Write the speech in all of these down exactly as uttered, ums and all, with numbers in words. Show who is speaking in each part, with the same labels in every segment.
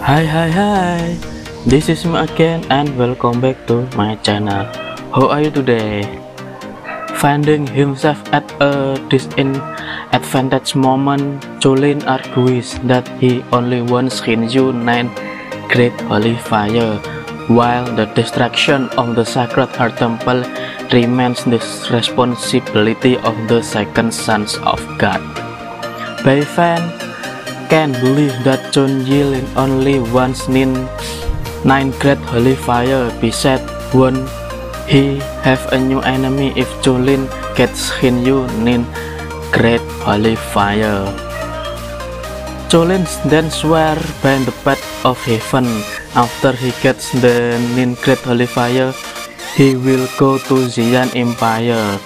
Speaker 1: Hi hi hi, this is me again and welcome back to my channel. How are you today? Finding himself at a disadvantage moment, Jolin argues that he only wants Shinju nine Great Holy Fire, while the destruction of the Sacred Heart Temple remains the responsibility of the second Sons of God. Beifan can't believe that Chun Yilin only wants Nin nine Great Holy Fire. Besides, won't he have a new enemy if Jolin gets Shinju Nin Great Holy Fire? Jolin then swear by the path of heaven, after he gets the Nin Great Holy Fire, he will go to Xian Empire.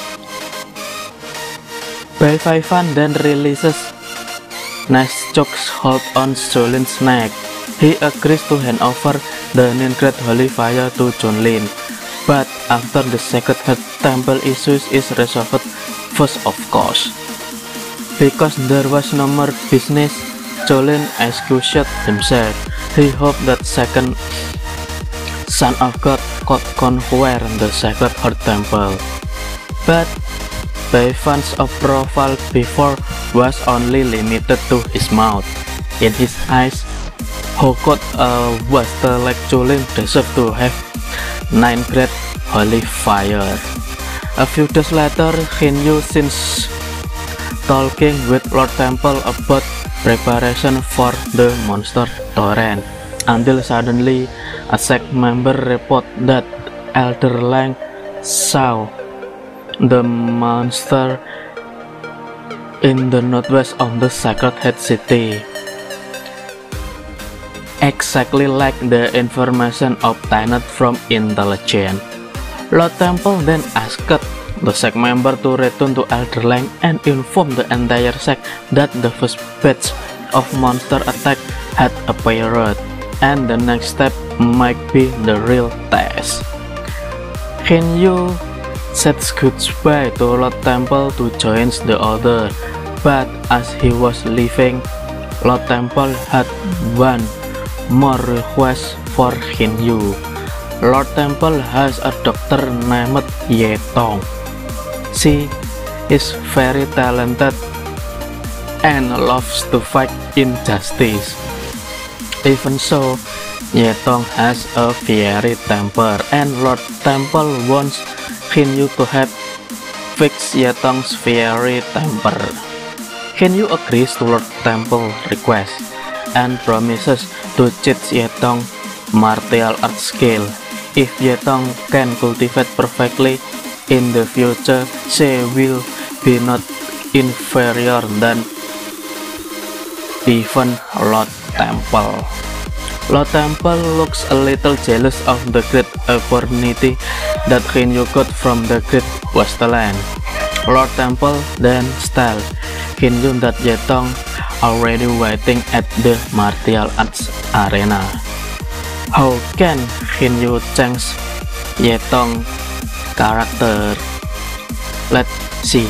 Speaker 1: Beifan then releases Nice Chok's hold on Jolin's neck. He agrees to hand over the Nin Great Holy Fire to Jolin, but after the Sacred Heart Temple issues is resolved first, of course. Because there was no more business, Jolin excused himself. He hoped that second Son of God could conquer the Sacred Heart Temple, but Beifan's approval before was only limited to his mouth. In his eyes, how could a waster like Jolin deserve to have nine Great Holy Fire? A few days later, Shinju since talking with Lord Temple about preparation for the monster torrent, until suddenly a sect member report that Elder Lang saw the monster in the northwest of the Sacred Heart City, exactly like the information obtained from intelligence. Lord Temple then asked the sect member to return to Elder Lang and inform the entire sect that the first batch of monster attack had appeared, and the next step might be the real test. Shinju said goodbye to Lord Temple to join the other, but as he was leaving, Lord Temple had one more request for Shinju. Lord Temple has a daughter named Ye Tong. She is very talented and loves to fight injustice. Even so, Ye Tong has a fiery temper, and Lord Temple wants Shinju to have fix Ye Tong's fiery temper. Shinju agrees to Lord Temple's request and promises to teach Ye Tong martial arts skill. If Ye Tong can cultivate perfectly in the future, she will be not inferior than even Lord Temple. Lord Temple looks a little jealous of the great opportunity that Shinju got from the Great Wasteland. Lord Temple then tells Shinju that Ye Tong already waiting at the martial arts arena. How can Shinju change Ye Tong character? Let's see.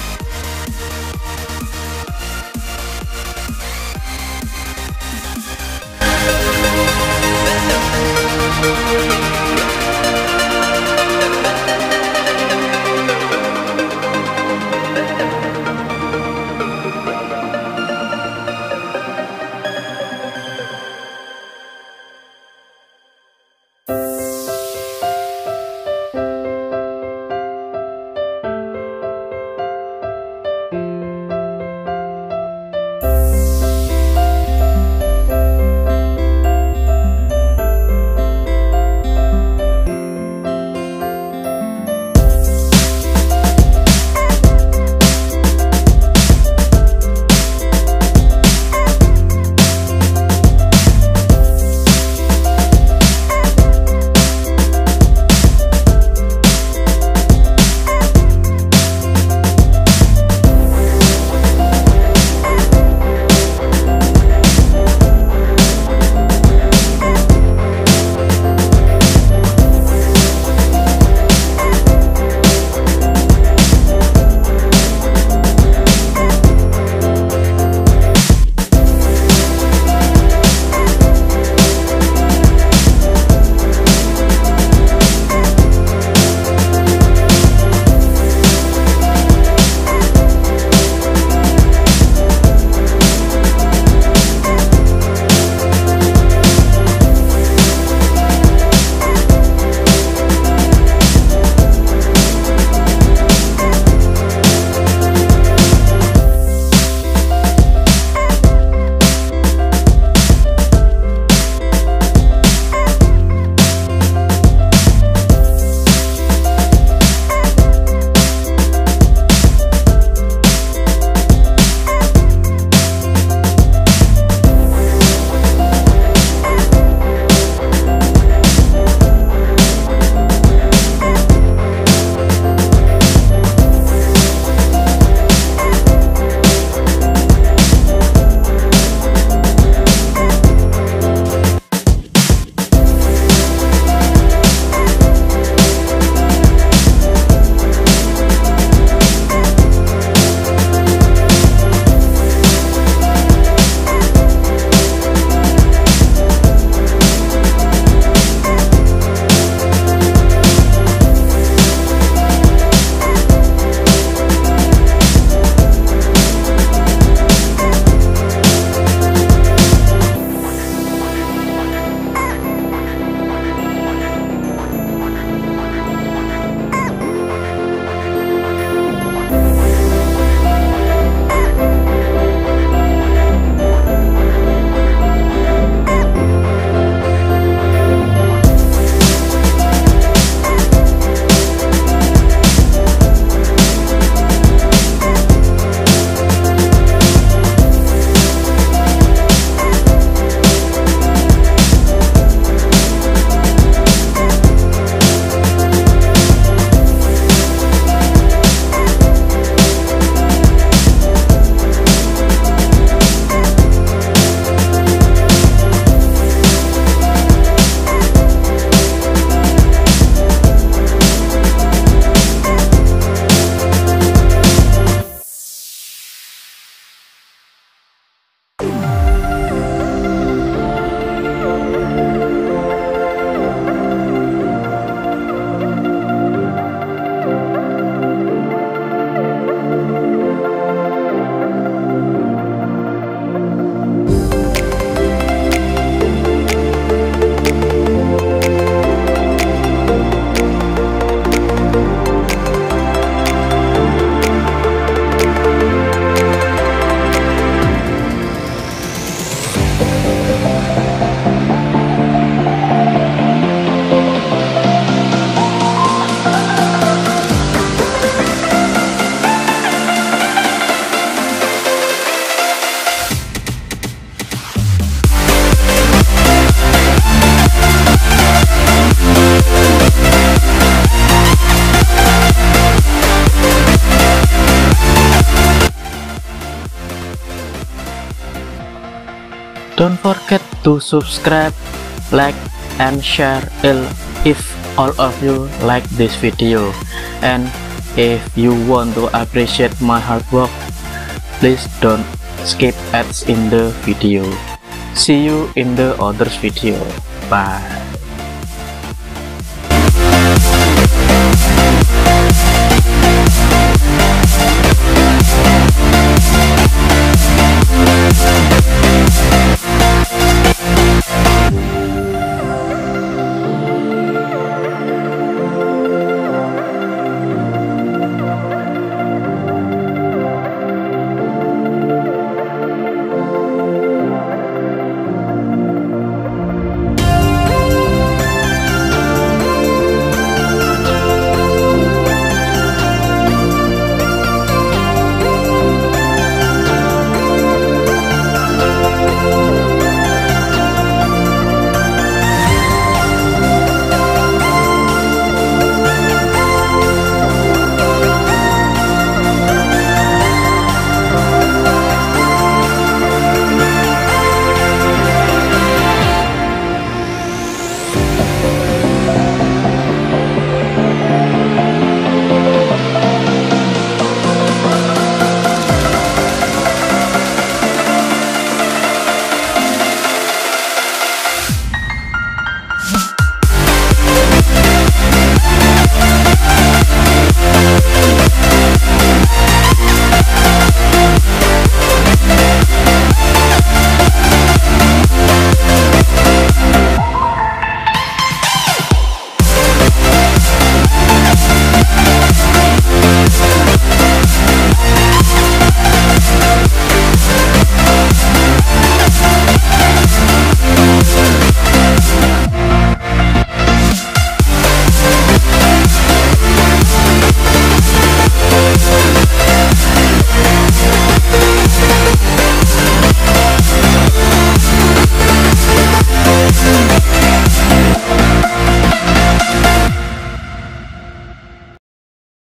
Speaker 1: Don't forget to subscribe, like, and share if all of you like this video. And if you want to appreciate my hard work, please don't skip ads in the video. See you in the other video. Bye.